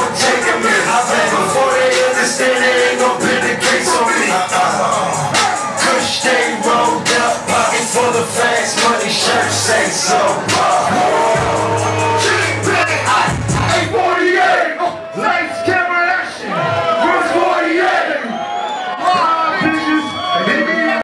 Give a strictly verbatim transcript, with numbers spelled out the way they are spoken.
gon' take a minute. Before they understand, they ain't gon' put the gates on me. Kush, they rolled up, pocket full of fast money, shirt say so.